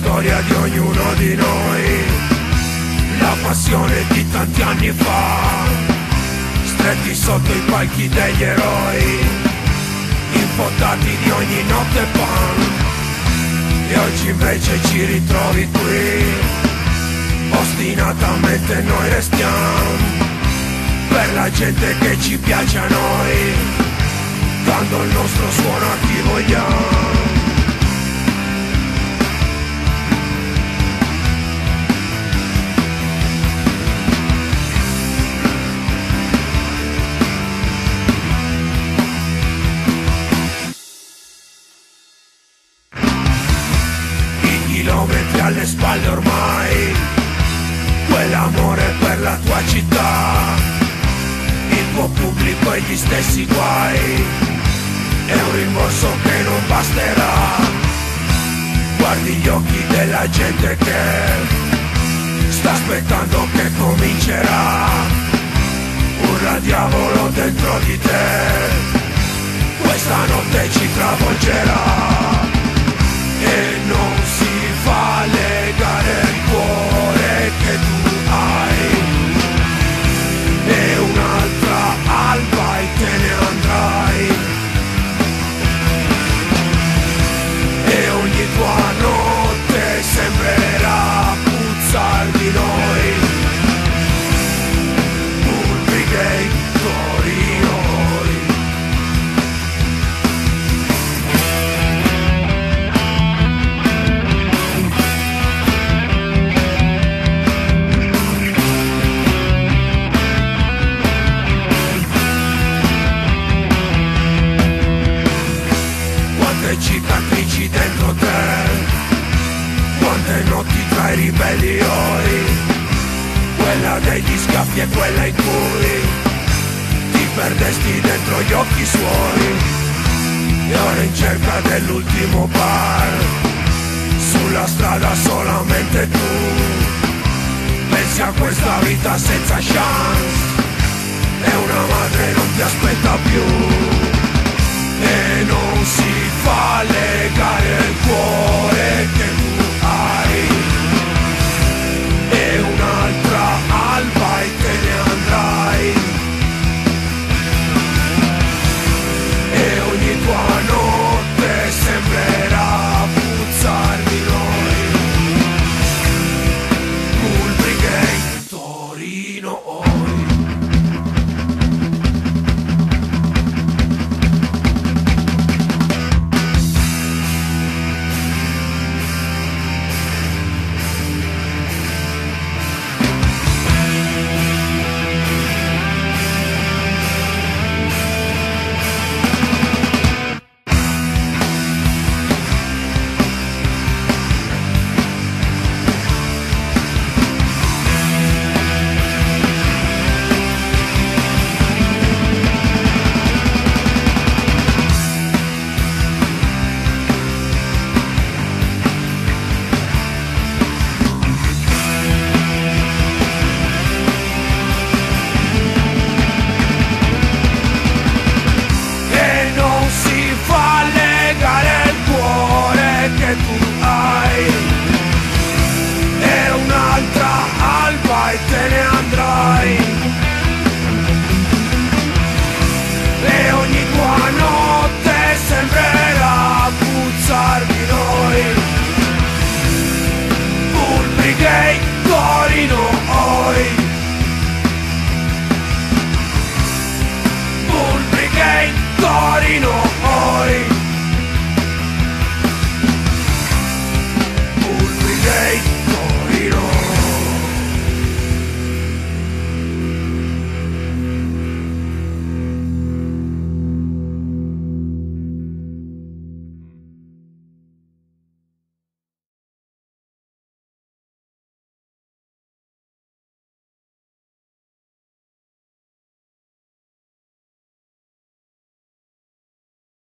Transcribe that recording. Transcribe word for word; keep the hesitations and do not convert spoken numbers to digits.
storia di ognuno di noi, la passione di tanti anni fa, stretti sotto i palchi degli eroi, infondati di ogni notte pan. E oggi invece ci ritrovi qui, ostinatamente noi restiamo per la gente che ci piace a noi, dando il nostro suono a chi vogliamo. Chilometri alle spalle ormai, quell'amore per la tua città, il tuo pubblico e gli stessi guai, è un rimorso che non basterà. Guardi gli occhi della gente che sta aspettando che comincerà, urla diavolo dentro di te, questa notte ci travolgerà. E non si fa legare il cuore che tu hai, e un'altra alba e te ne andrai, e ogni tua notte sembrerà puzzar di noi, un brigade Torino. Cicatrici dentro te, quante notti tra i ribelli oi, quella degli scaffi e quella in cui ti perdesti dentro gli occhi suoi, e ora in cerca dell'ultimo bar, sulla strada solamente tu, pensi a questa vita senza chance, e una madre non ti aspetta più, e non si